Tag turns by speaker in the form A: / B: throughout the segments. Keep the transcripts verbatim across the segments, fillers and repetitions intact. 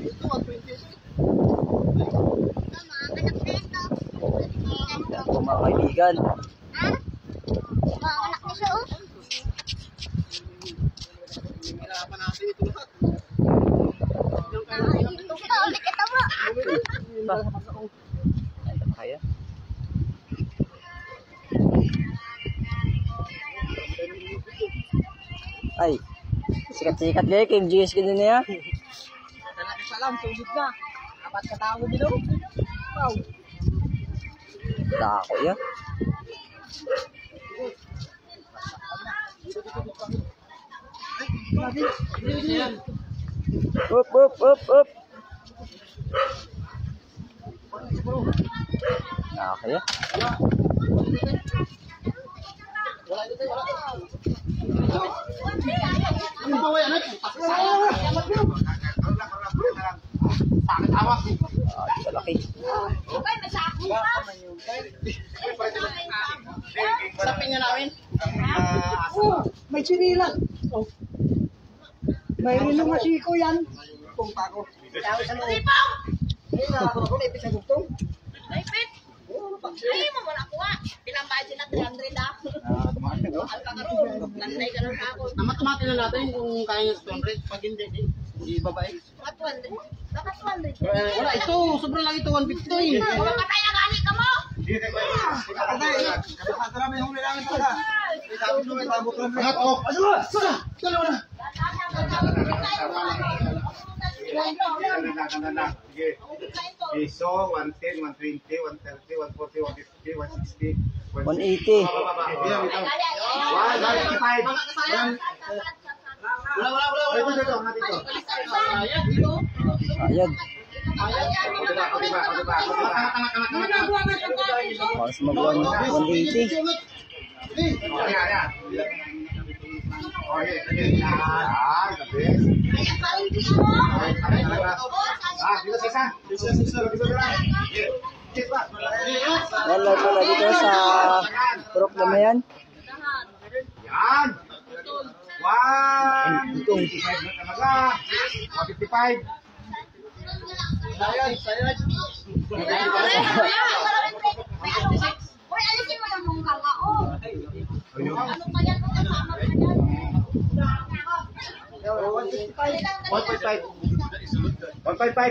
A: Yan po mga kaibigan.
B: Ha? Mga anak ni siya, oh. Ah, ito ka, ulit ito mo.
A: Ba? Ay, kaya. Ay, sikat-sikat gaya kay M G S ka din niya.
C: Salam, sulit na. Apat katao din o. Wow.
A: Dako ya. Up, up, up, up. Dako ya. Ah, isa laki.
C: Sapin nga namin. Oh, may chinila. Oh. May rilo nga siko yan. Kung pako.
B: Sipong!
C: Ay, nakakot ako. Naipit sa gugtong.
B: Naipit! Ay, mo muna kuha. Pinambahin na three hundred ah.
C: Ah, tumakas na, no?
B: Alkakaroon. Lantay ka lang ako.
C: Namat-mati na natin kung kaya yung two hundred. Pag hindi, di babae.
B: Mga two hundred. Baka two hundred.
C: Eh, wala, ito. Sobrang lang ito. one fifty.
B: Makatay na gani ka mo!
D: Piso, one ten, one twenty, one thirty, one forty, one fifty, one sixty,
A: one eighty.
D: one ninety-five.
C: Wala, wala, wala.
D: Ito, ito, ito.
C: Ayan, dito.
A: Ayag. Mas mag one eighty. Wala pala dito sa Purok Damayan.
D: Yan. One. fifty-five na talaga. one fifty-five.
C: Sayad, sayad.
B: Uy, alisin mo yung mungka nga, oh. Ano pa yan kung kasama ka dyan?
D: one point five. one point five.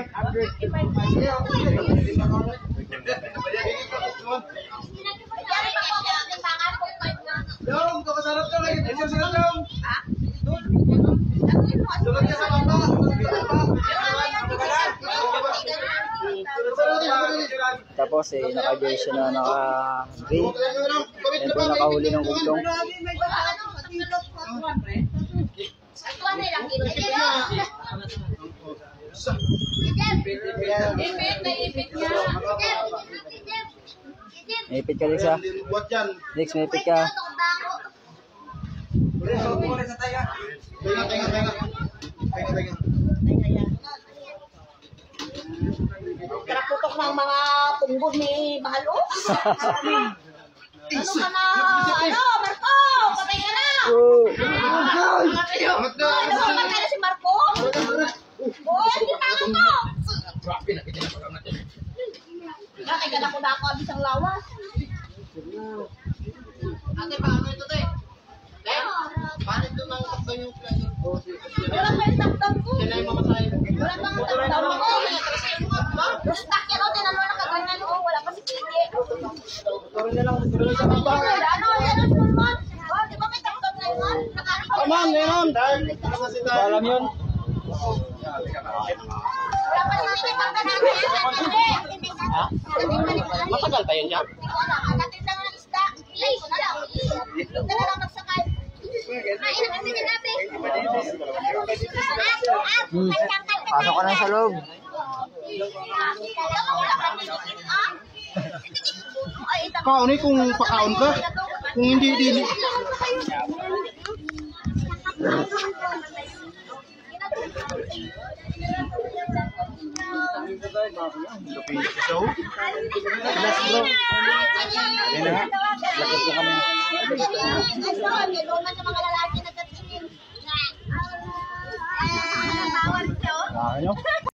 B: Yari pa po ako ang timbangan kung five nga.
C: Dong, kakasarap ka lang. Ito sila, Dong.
B: Ha?
C: Sunod ka sa baba.
A: Tapos eh, naka-jersey na naka-green. Yan po nakahuli ng gugtong.
B: Ito ano lang kilo. Ipit na ipit niya.
A: May ipit ka, Lex, ha?
C: Buat dyan.
A: Lex, may ipit ka.
C: Tenga, tenga, tenga. Tenga, tenga.
B: Karaputok ng mga punggol ni Bahalo. Ano ka na? Ano, Marco? Patay ka na!
A: Oh.
C: Amat na.
B: Ano ka patay na si Marco? Oh, hindi na ako to! Bakit ka na ko na ako abis ang lawas?
C: Ate, paano ito, te? Te? Paano ito nang takdan yung plano?
B: Wala pa yung takdam ko.
C: Yan na yung mamasahin.
B: Wala pa ang takdam ko. Rustak yan o, tinan mo na kaganyan o. Wala pa si Pili.
C: Turo na lang. Turo na sa baba.
B: Ano, yan ang sulman. Oh, di ba may takdam na yun? Nakaano pa.
C: Ma'am, ngayon. Dahil, kasi tayo.
A: Alam yun?
B: Wala pa naman yung takdam natin.
A: Ha?
C: Matagal pa yun, Jack?
B: Nakatid lang ng isda. Ilay ko na lang. Ito na lang magsakay. Kain na kasi natin.
A: Hmm. Pasok ka na sa loob.
C: Kaon eh, kung pakaon ka. Kung hindi, hindi.
D: So,
A: Last bro. Ayan na. Lakit ko kami. Ano?